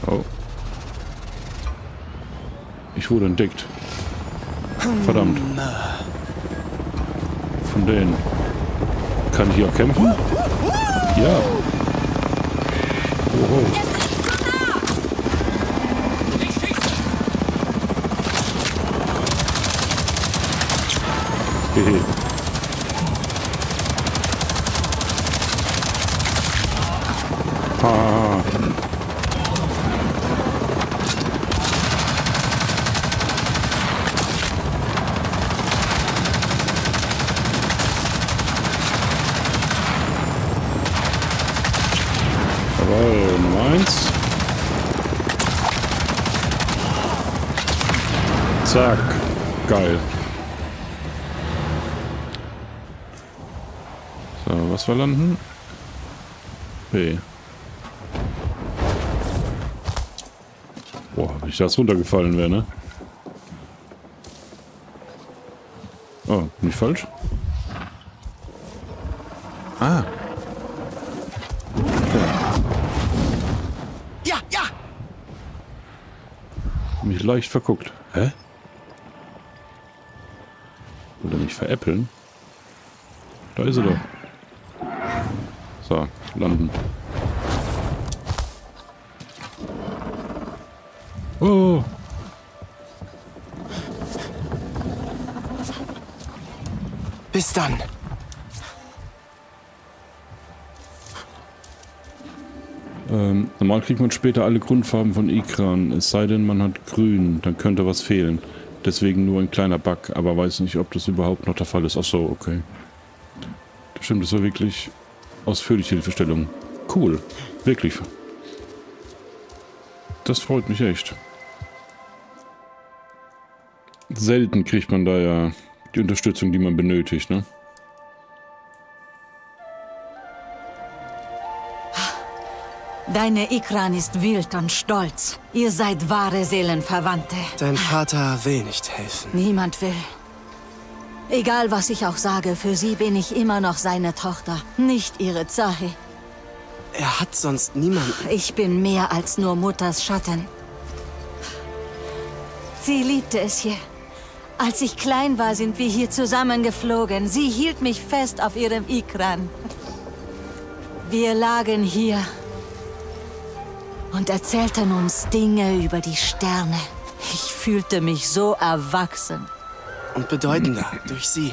Oh. Ich wurde entdeckt. Verdammt. Von denen. Kann ich hier auch kämpfen? Ja. Oho. Hehe. Ha. Jawohl, Nummer 1. Zack. Geil. So, was wir landen? B. Boah, wenn ich das runtergefallen wäre, ne? Oh, bin ich falsch? Ah. Okay. Ja, ja! Mich leicht verguckt. Hä? Will er mich veräppeln? Da ist er doch. So, landen. Oh! Bis dann. Normal kriegt man später alle Grundfarben von Ikran, es sei denn, man hat grün, dann könnte was fehlen. Deswegen nur ein kleiner Bug, aber weiß nicht, ob das überhaupt noch der Fall ist. Ach so, okay. Das stimmt, das war wirklich ausführliche Hilfestellung. Cool, wirklich. Das freut mich echt. Selten kriegt man da ja die Unterstützung, die man benötigt, ne? Deine Ikran ist wild und stolz. Ihr seid wahre Seelenverwandte. Dein Vater will nicht helfen. Niemand will. Egal, was ich auch sage, für sie bin ich immer noch seine Tochter, nicht ihre Zahi. Er hat sonst niemanden. Ich bin mehr als nur Mutters Schatten. Sie liebte es hier. Als ich klein war, sind wir hier zusammengeflogen. Sie hielt mich fest auf ihrem Ikran. Wir lagen hier und erzählten uns Dinge über die Sterne. Ich fühlte mich so erwachsen. Und bedeutender durch sie.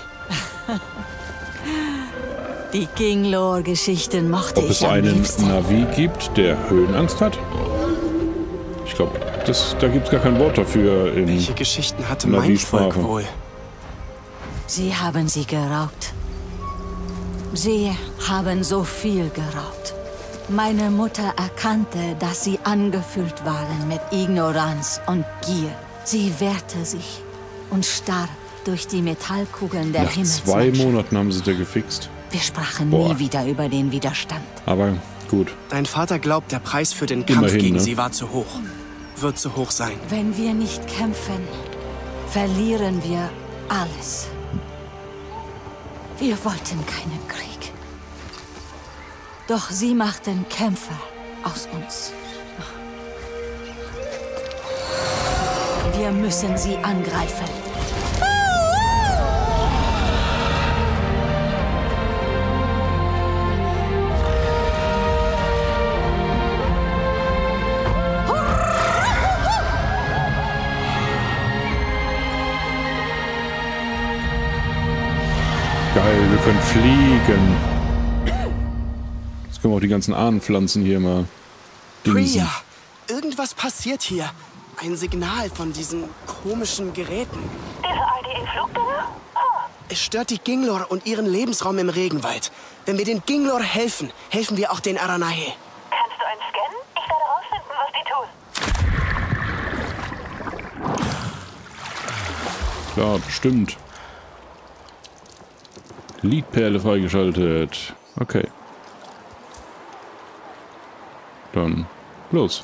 Die Ginglor-Geschichten mochte Ob es ich am einen liebsten. Navi gibt, der Höhenangst hat? Ich glaube, da gibt es gar kein Wort dafür in Welche Geschichten hatte mein Volk Navi-Sprache. wohl? Sie haben sie geraubt. Sie haben so viel geraubt. Meine Mutter erkannte, dass sie angefüllt waren mit Ignoranz und Gier. Sie wehrte sich und starb durch die Metallkugeln der Nach 2 Himmelsmenschen. Monaten haben sie da gefixt. Wir sprachen Boah. nie wieder über den Widerstand. Aber gut. Dein Vater glaubt, der Preis für den Kampf Immerhin, gegen ne? sie war zu hoch. Wird zu hoch sein. Wenn wir nicht kämpfen, verlieren wir alles. Wir wollten keinen Krieg. Doch sie machten Kämpfer aus uns. Wir müssen sie angreifen. Geil, wir können fliegen. Jetzt können wir auch die ganzen Ahnenpflanzen hier mal dingsen. Priya, irgendwas passiert hier. Ein Signal von diesen komischen Geräten. Diese ID-Flugbänder? Es stört die Ginglor und ihren Lebensraum im Regenwald. Wenn wir den Ginglor helfen, helfen wir auch den Aranahe. Kannst du einen scannen? Ich werde rausfinden, was die tun. Klar, bestimmt. Liedperle freigeschaltet. Okay. Dann los.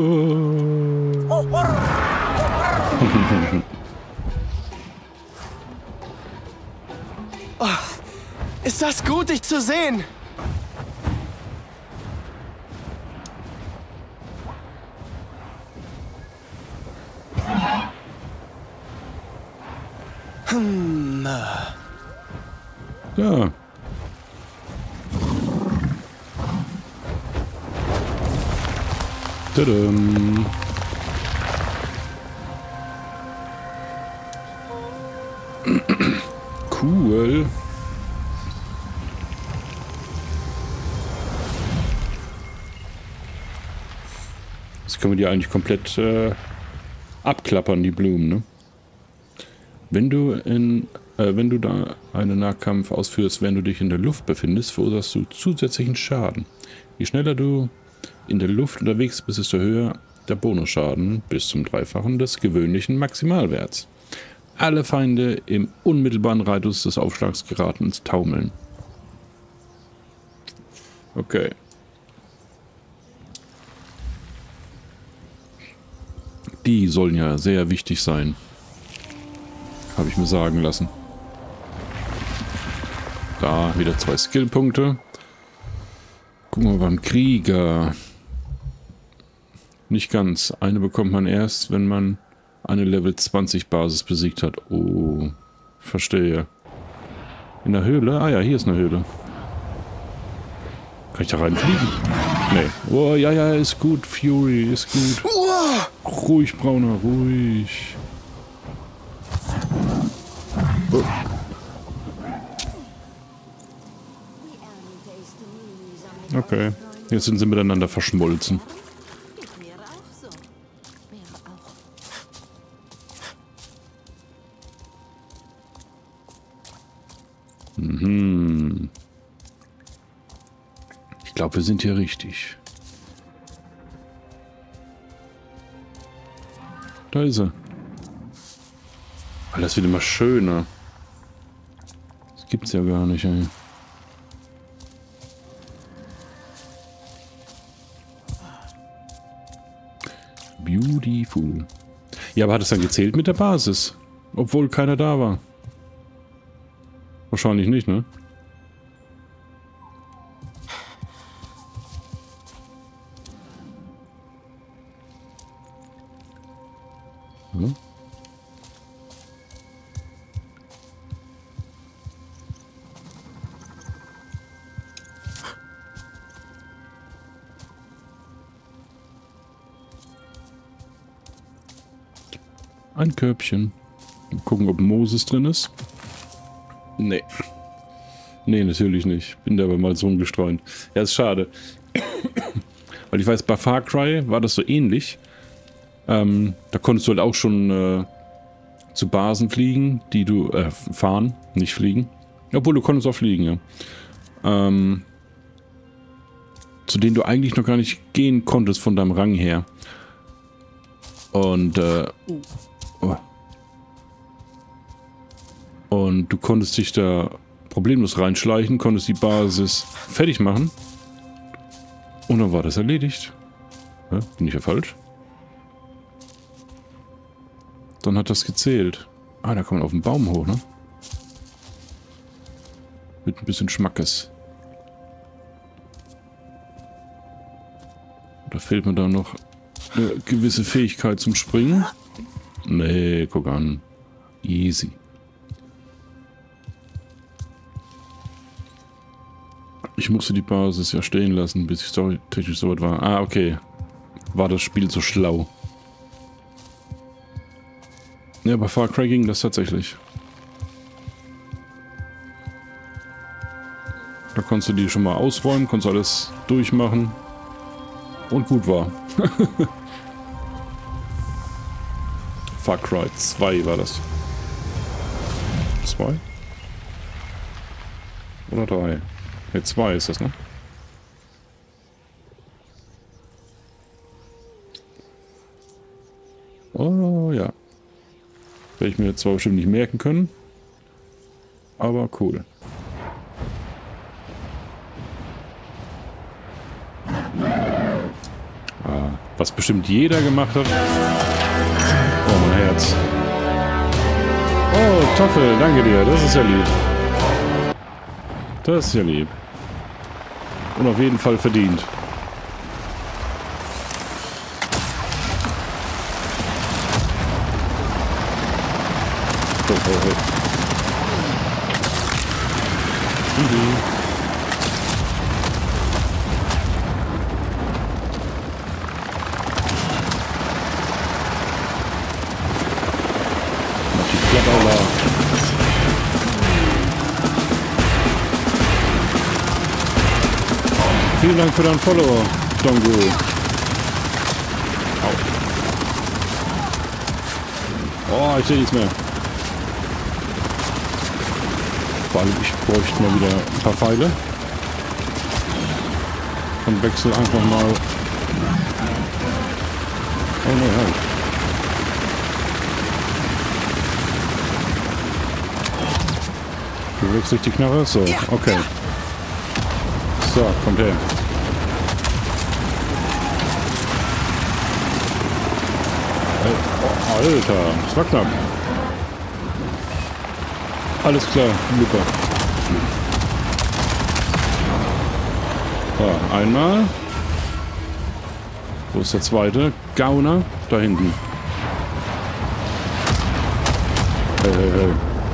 Oh, ist das gut, dich zu sehen? Ja. Tadam. Cool. Jetzt können wir die eigentlich komplett abklappern, die Blumen, ne? Wenn du da einen Nahkampf ausführst, während du dich in der Luft befindest, verursachst du zusätzlichen Schaden. Je schneller du in der Luft unterwegs bist, desto höher der Bonusschaden, bis zum Dreifachen des gewöhnlichen Maximalwerts. Alle Feinde im unmittelbaren Radius des Aufschlags geraten ins Taumeln. Okay. Die sollen ja sehr wichtig sein. Habe ich mir sagen lassen. Da wieder 2 Skillpunkte. Gucken wir beim Krieger. Nicht ganz. Eine bekommt man erst, wenn man eine Level 20 Basis besiegt hat. Oh, verstehe. In der Höhle? Ah ja, hier ist eine Höhle. Kann ich da reinfliegen? Nee. Oh, ja, ja, ist gut. Fury, ist gut. Ruhig, Brauner, ruhig. Oh. Okay, jetzt sind sie miteinander verschmolzen. Mhm. Ich glaube, wir sind hier richtig. Da ist er. Alles wird immer schöner. Das gibt's ja gar nicht, ey. Beautiful. Ja, aber hat es dann gezählt mit der Basis? Obwohl keiner da war. Wahrscheinlich nicht, ne? Hm? Ein Körbchen. Mal gucken, ob Moses drin ist. Nee. Nee, natürlich nicht. Bin da aber mal so rumgestreut. Ja, ist schade. Weil ich weiß, bei Far Cry war das so ähnlich. Da konntest du halt auch schon zu Basen fliegen, die du fahren, nicht fliegen. Obwohl, du konntest auch fliegen, ja. Zu denen du eigentlich noch gar nicht gehen konntest von deinem Rang her. Und und du konntest dich da problemlos reinschleichen, konntest die Basis fertig machen. Und dann war das erledigt. Ja, bin ich ja falsch? Dann hat das gezählt. Ah, da kann man auf den Baum hoch, ne? Mit ein bisschen Schmackes. Da fehlt mir da noch eine gewisse Fähigkeit zum Springen. Nee, guck an. Easy. Ich musste die Basis ja stehen lassen, bis ich storytechnisch so weit war. Ah, okay. War das Spiel so schlau. Ja, bei Far Cry ging das tatsächlich. Da konntest du die schon mal ausräumen, konntest alles durchmachen. Und gut war. Far Cry 2 war das. 2? Oder 3? Ne, 2 ist das, ne? Oh ja. Werde ich mir zwar bestimmt nicht merken können. Aber cool. Was bestimmt jeder gemacht hat. Oh, mein Herz. Oh, Toffel, danke dir. Das ist ja lieb. Das ist ja lieb. Und auf jeden Fall verdient. Oh, oh, oh. Mach die Klappe. Vielen Dank für deinen Follower, Dongo. Oh, ich sehe nichts mehr. Vor allem, ich bräuchte mal wieder ein paar Pfeile. Und wechsel einfach mal. Oh ne, halt. Du wechselst die Knarre? So, okay. So, kommt her. Oh, Alter, das war knapp. Alles klar, super. So, einmal. Wo ist der zweite? Gauner? Da hinten. Hey, hey, hey.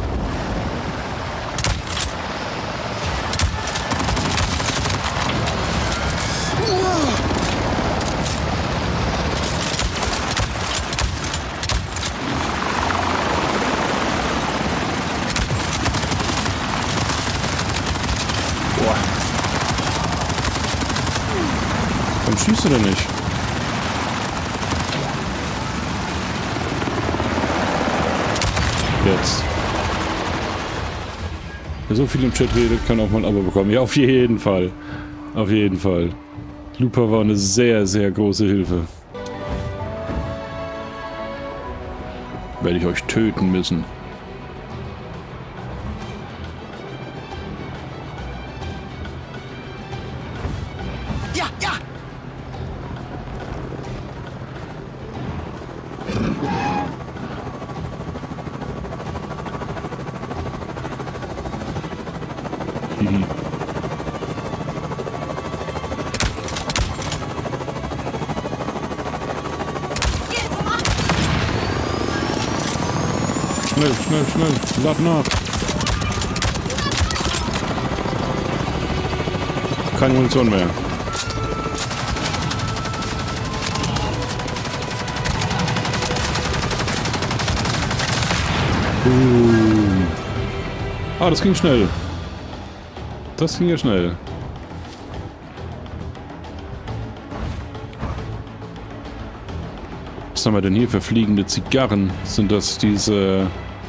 Warum schießt du denn nicht? Jetzt. Wer so viel im Chat redet, kann auch mal ein Abo bekommen. Ja, auf jeden Fall. Auf jeden Fall. Looper war eine sehr, sehr große Hilfe. Werde ich euch töten müssen. Ja, ja! Mhm. Schnell, schnell, schnell. Lad nach. Keine Munition mehr. Ah, das ging schnell. Das ging ja schnell. Was haben wir denn hier für fliegende Zigarren? Sind das diese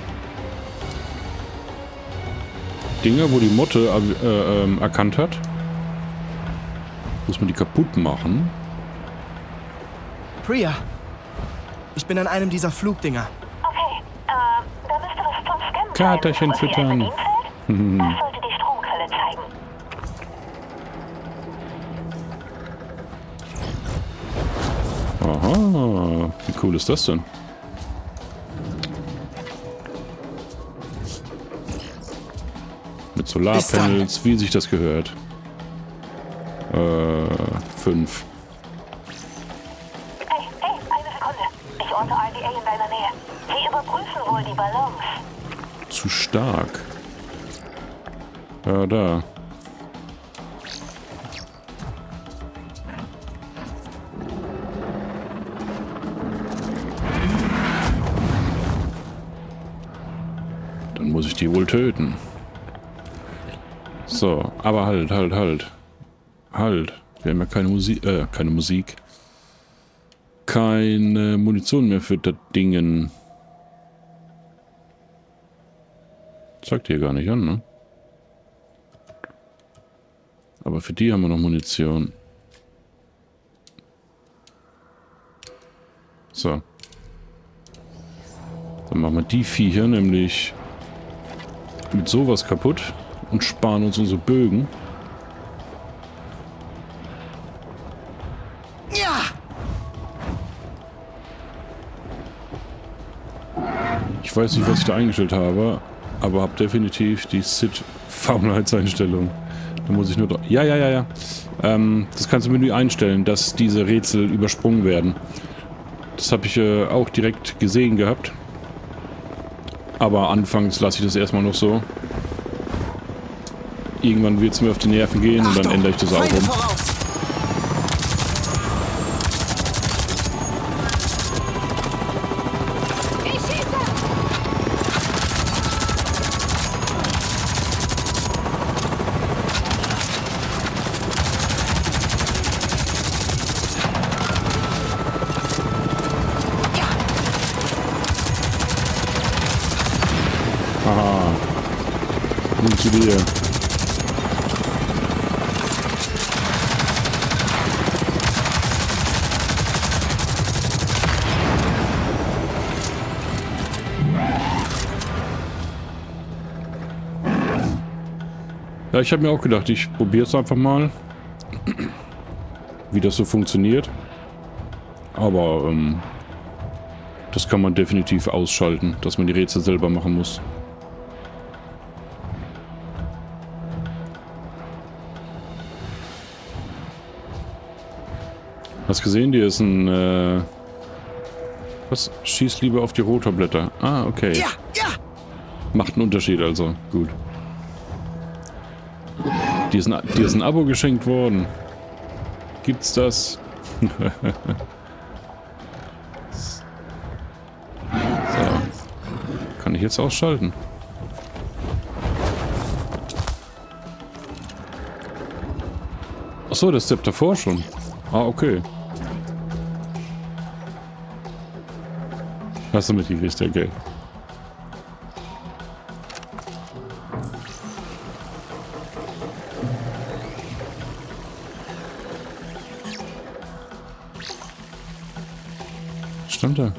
Dinger, wo die Motte erkannt hat? Muss man die kaputt machen? Priya, ich bin an einem dieser Flugdinger. Okay, da müsste was zum Scannen sein. Katerchen Und hier füttern. das sollte die Stromquelle zeigen. Aha, wie cool ist das denn? Mit Solarpanels, wie sich das gehört. 5. Hey, eine Sekunde. Ich orte RDA in deiner Nähe. Sie überprüfen wohl die Ballons. Zu stark. Ja, da. Dann muss ich die wohl töten. So, aber halt. Halt. Wir haben ja keine Musik. Keine Munition mehr für das Dingen. Zeigt hier gar nicht an, ne? Aber für die haben wir noch Munition. So. Dann machen wir die Viecher nämlich mit sowas kaputt und sparen uns unsere Bögen. Ja! Ich weiß nicht, was ich da eingestellt habe, aber habe definitiv die SID-Faulheitseinstellung. Da muss ich nur... Ja. Das kannst du im Menü einstellen, dass diese Rätsel übersprungen werden. Das habe ich auch direkt gesehen gehabt. Aber anfangs lasse ich das erstmal noch so. irgendwann wird es mir auf die Nerven gehen und dann ändere ich das auch Feinde um. voraus. Haha. Nun zu dir. Ja, ich habe mir auch gedacht, ich probiere es einfach mal, wie das so funktioniert. Aber das kann man definitiv ausschalten, dass man die Rätsel selber machen muss. Hast gesehen, hier ist ein was? Schieß lieber auf die Rotorblätter. Ah, okay. Ja, ja. Macht einen Unterschied also. Gut. Dir ist ein Abo geschenkt worden. Gibt's das? So. Kann ich jetzt ausschalten? Achso, das Step davor schon. Ah, okay. Hast du mitgekriegt, okay. Stand da.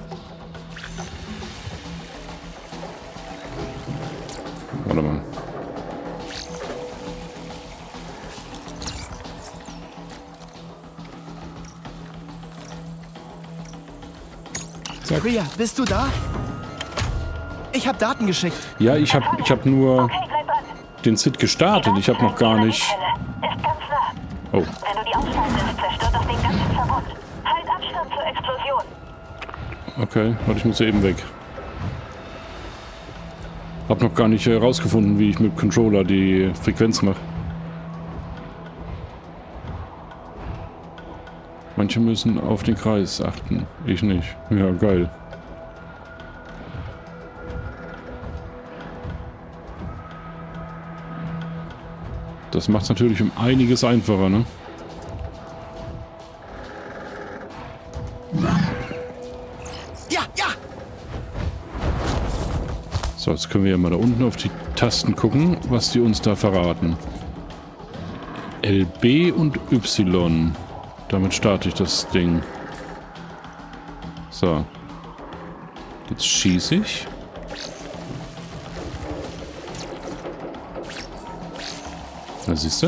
Warte mal. Ria, bist du da? Ich habe Daten geschickt. Ja, ich hab nur Okay, bleib dran. den Sid gestartet. Ich habe noch gar nicht... Ist ganz nah. Oh, Wenn du die ausschaltest, zerstört das den ganzen Verbund. Halt Abstand zur Explosion. okay. Warte, ich muss ja eben weg. Hab noch gar nicht herausgefunden, wie ich mit Controller die Frequenz mache. Manche müssen auf den Kreis achten. Ich nicht. Ja, geil. Das macht es natürlich um einiges einfacher, ne? Ja, ja. So, jetzt können wir ja mal da unten auf die Tasten gucken, was die uns da verraten. LB und Y. Damit starte ich das Ding. So. Jetzt schieße ich. Na, siehst du?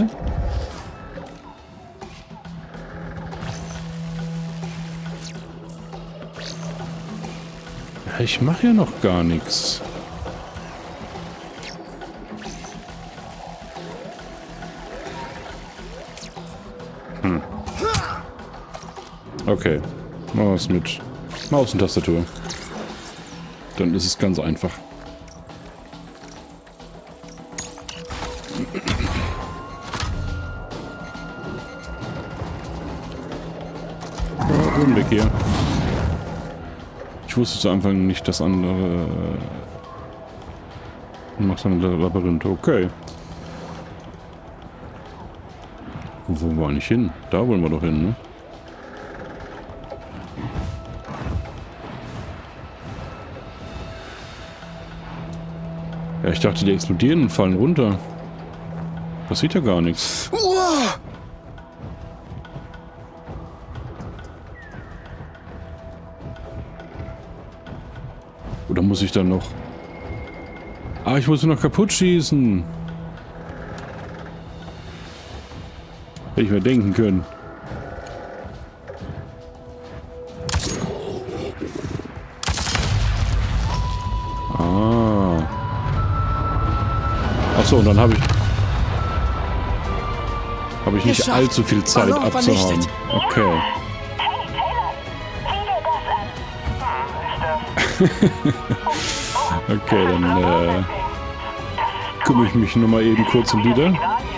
Ja, ich mache ja noch gar nichts. Okay. Machen wir es mit Maus und Tastatur. Dann ist es ganz einfach. Oh, weg hier. Ich wusste zu Anfang nicht, das andere macht dann ein Labyrinth. Okay. Wo wollen wir nicht hin? Da wollen wir doch hin, ne? Ja, ich dachte, die explodieren und fallen runter. Passiert ja gar nichts. Wow. Oder muss ich dann noch... Ah, ich muss sie noch kaputt schießen. Hätte ich mir denken können. Ah. Achso, und dann habe ich nicht Geschafft. allzu viel Zeit Ballon abzuhauen. vernichtet. Okay. Hey, Taylor, sieh dir das an. Okay, dann kümmere ich mich nur mal eben kurz um die da. Gerade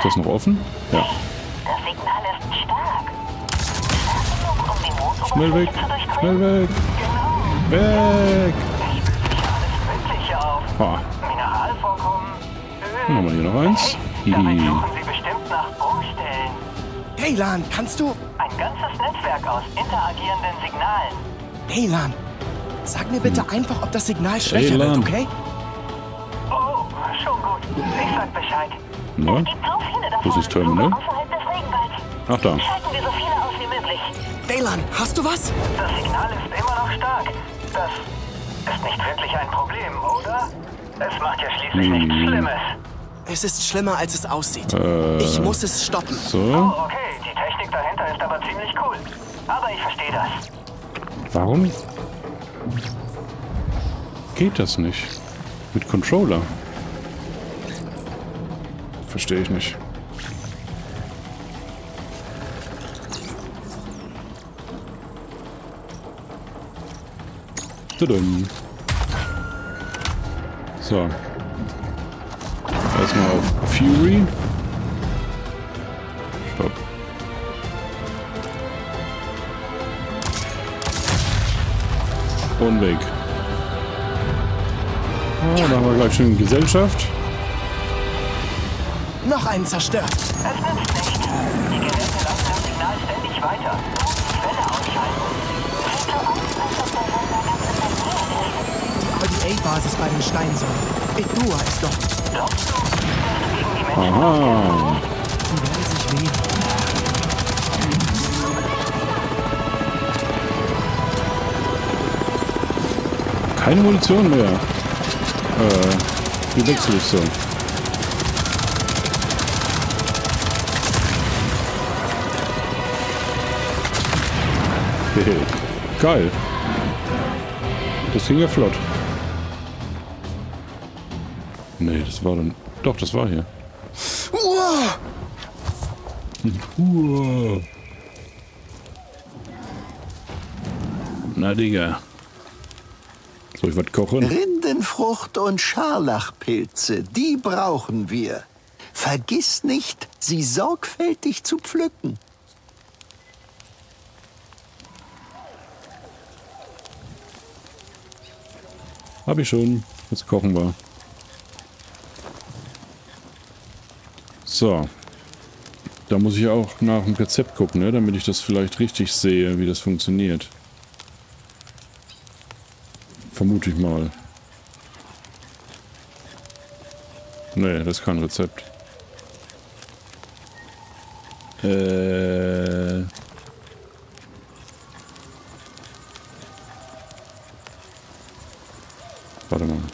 Das ist noch offen? Ja. Das Signal ist stark. Stark genug, um die Mondoberfläche Schnell weg! zu durchdringen. Schnell weg! Genau. Weg! Es fühlt sich alles wirklich auf. Ha. Mineralvorkommen, Dann haben wir hier noch eins. Hey, damit Hihi. suchen Sie bestimmt nach Bruchstellen. Hey, Lan, kannst du... Ein ganzes Netzwerk aus interagierenden Signalen. Hey, Lan, sag mir bitte einfach, ob das Signal schwächer Hey, Lan. wird, okay? Oh, schon gut. Ich sag Bescheid. Na? Es gibt so viele davon. Das ist Terminal. Außerhalb des Regenwalds. Ach da. Schalten wir so viele aus wie möglich. Daylan, hast du was? Das Signal ist immer noch stark. Das ist nicht wirklich ein Problem, oder? Es macht ja schließlich nichts Schlimmes. Es ist schlimmer, als es aussieht. Ich muss es stoppen. Oh, So. okay. Die Technik dahinter ist aber ziemlich cool. Aber ich verstehe das. Warum geht das nicht? Mit Controller? Verstehe ich nicht. Tudum. So. Erstmal auf Fury. Stopp. Und weg. Ah, da haben wir gleich schon Gesellschaft. Noch einen zerstört. Es nützt nichts. Die Geräte lassen das Signal ständig weiter. Die Quelle ausschalten. Sieht so aus, als ob der Sender ganz in der Nähe ist. Die RDA-Basis bei den Steinsäulen. Edua ist dort. Glaubst du, dass du gegen die Menschen Aha. Die werden sich wehren. Keine Munition mehr. Wie wechsle ich so? Hehe. Geil. Das ging ja flott. Nee, das war dann... Doch, das war hier. Uah! Na, Digga. Soll ich was kochen? Rindenfrucht und Scharlachpilze, die brauchen wir. Vergiss nicht, sie sorgfältig zu pflücken. Hab ich schon. Jetzt kochen wir. So. Da muss ich auch nach dem Rezept gucken, ne? Damit ich das vielleicht richtig sehe, wie das funktioniert. Vermute ich mal. Nee, das ist kein Rezept. Warte mal.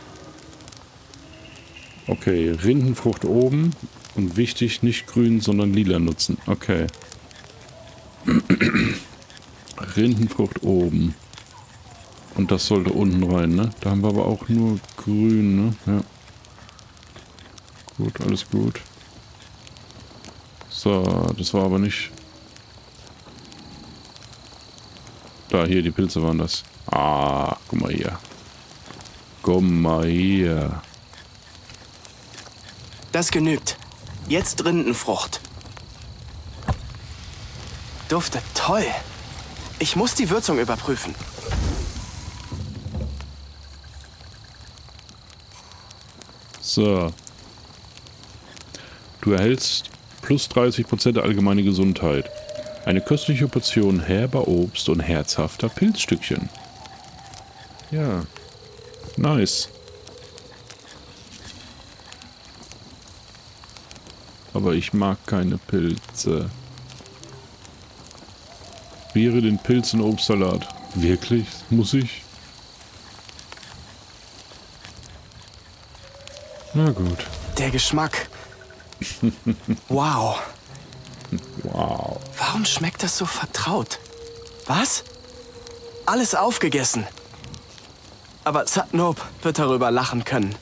Okay, Rindenfrucht oben. Und wichtig, nicht grün, sondern lila nutzen. Okay. Rindenfrucht oben. Und das sollte unten rein, ne? Da haben wir aber auch nur grün, ne? Ja. Gut, alles gut. So, das war aber nicht... Da, hier, die Pilze waren das. Ah, guck mal hier. Guck mal hier. Das genügt. Jetzt Rindenfrucht. Duftet toll. Ich muss die Würzung überprüfen. So. Du erhältst plus 30% der allgemeine Gesundheit. Eine köstliche Portion herber Obst und herzhafter Pilzstückchen. Ja. Nice. Aber ich mag keine Pilze. Wäre den Pilz- und Obstsalat. Wirklich? Muss ich? Na gut. Der Geschmack. Wow. Wow. Warum schmeckt das so vertraut? Was? Alles aufgegessen. Aber Satnob wird darüber lachen können.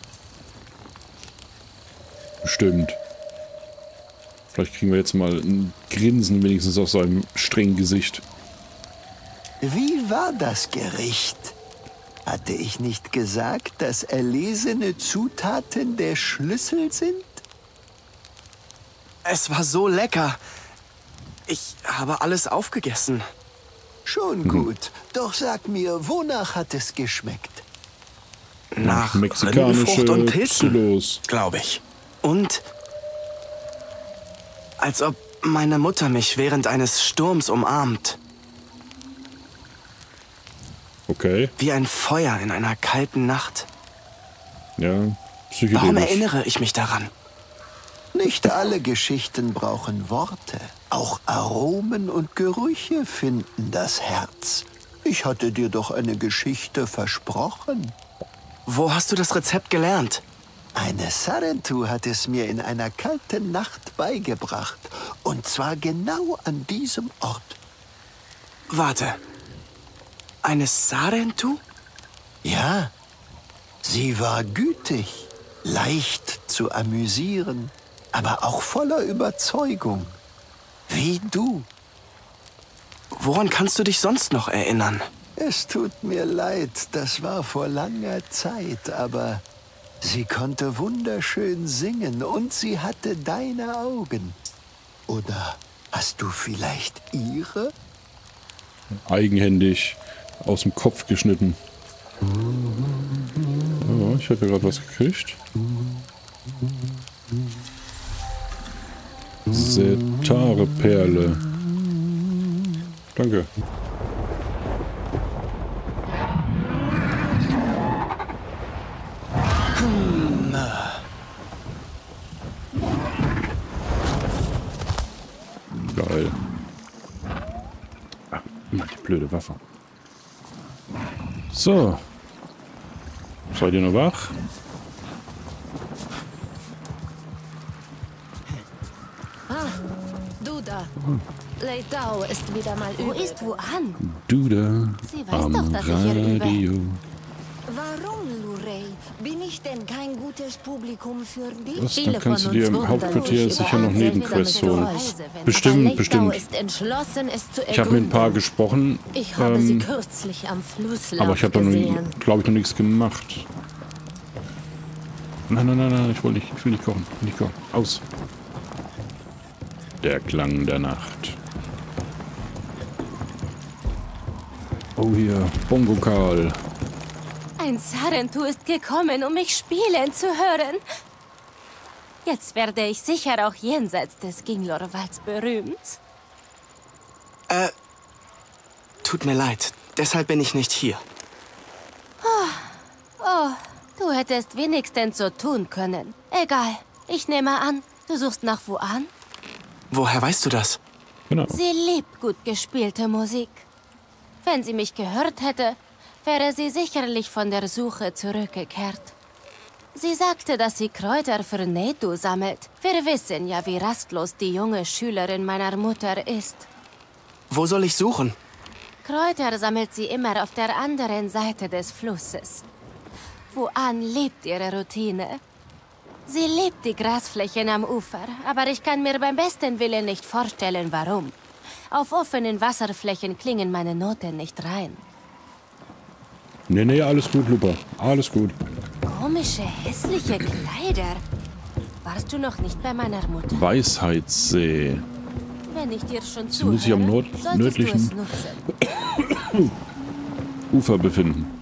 Bestimmt. Vielleicht kriegen wir jetzt mal ein Grinsen wenigstens aus seinem strengen Gesicht. Wie war das Gericht? Hatte ich nicht gesagt, dass erlesene Zutaten der Schlüssel sind? Es war so lecker. Ich habe alles aufgegessen. Schon gut. Doch sag mir, wonach hat es geschmeckt? Nach Mexikanische Rindenfrucht und Pilzen, Psyllos. glaube ich. Und als ob meine Mutter mich während eines Sturms umarmt. Okay. Wie ein Feuer in einer kalten Nacht. Ja, Warum psychedelisch. erinnere ich mich daran? Nicht alle Geschichten brauchen Worte. Auch Aromen und Gerüche finden das Herz. Ich hatte dir doch eine Geschichte versprochen. Wo hast du das Rezept gelernt? Eine Sarentu hat es mir in einer kalten Nacht beigebracht. Und zwar genau an diesem Ort. Warte. Eine Sarentu? Ja, sie war gütig, leicht zu amüsieren, aber auch voller Überzeugung. Wie du. Woran kannst du dich sonst noch erinnern? Es tut mir leid, das war vor langer Zeit, aber sie konnte wunderschön singen und sie hatte deine Augen. Oder hast du vielleicht ihre? Eigenhändig aus dem Kopf geschnitten. Ja, ich habe ja gerade was gekriegt. Setare-Perle. Danke. Geil. Ach, immer die blöde Waffe. So. Seid ihr noch wach? Du da. Leitao ist wieder mal Wo übel. ist Wuan? Du da. Sie weiß Am doch, dass ich hier übe. Radio. Warum, Lurey? Bin ich denn kein gutes Publikum für dich? Was? Viele Dann kannst du von dir uns im wundern Hauptquartier sich sicher noch über Nebenquests seltsame holen. Geräusche. Bestimmt, Aber Leitao bestimmt. ist entschlossen, es zu Ich habe mit ein paar ergründen. gesprochen, Ich habe sie kürzlich am Flusslauf aber ich habe da gesehen. glaube ich, noch nichts gemacht. Nein, nein, nein, nein, ich will nicht kochen. Ich will nicht kochen. Aus. Der Klang der Nacht. Oh, hier, Bongo Karl. Ein Sarentu ist gekommen, um mich spielen zu hören. Jetzt werde ich sicher auch jenseits des Ginglorwalds berühmt. Tut mir leid. Deshalb bin ich nicht hier. Du hättest wenigstens so tun können. Egal, ich nehme an, du suchst nach Wuan. Woher weißt du das? Genau. Sie liebt gut gespielte Musik. Wenn sie mich gehört hätte, wäre sie sicherlich von der Suche zurückgekehrt. Sie sagte, dass sie Kräuter für Nedu sammelt. Wir wissen ja, wie rastlos die junge Schülerin meiner Mutter ist. Wo soll ich suchen? Kräuter sammelt sie immer auf der anderen Seite des Flusses. Wuan liebt ihre Routine. Sie liebt die Grasflächen am Ufer, aber ich kann mir beim besten Willen nicht vorstellen, warum. Auf offenen Wasserflächen klingen meine Noten nicht rein. Nee, alles gut, Lupa. Alles gut. Komische, hässliche Kleider. Warst du noch nicht bei meiner Mutter? Weisheitssee. Wenn ich dir schon Sie muss sich am zuhöre, solltest nördlichen du es nutzen. Ufer befinden.